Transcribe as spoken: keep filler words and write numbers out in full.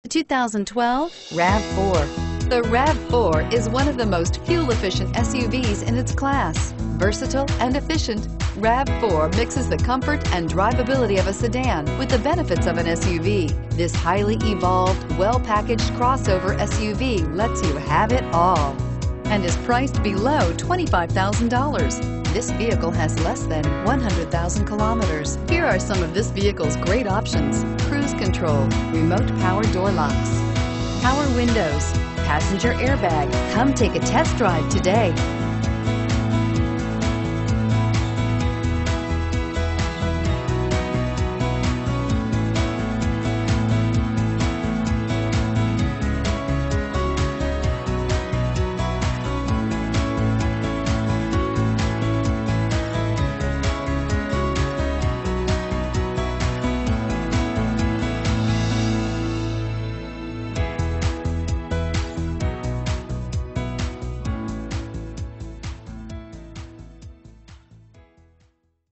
two thousand twelve RAV four. The RAV four is one of the most fuel-efficient S U Vs in its class. Versatile and efficient, RAV four mixes the comfort and drivability of a sedan with the benefits of an S U V. This highly evolved, well-packaged crossover S U V lets you have it all and is priced below twenty-five thousand dollars. This vehicle has less than one hundred thousand kilometers. Here are some of this vehicle's great options: cruise control, remote power door locks, power windows, passenger airbag. Come take a test drive today.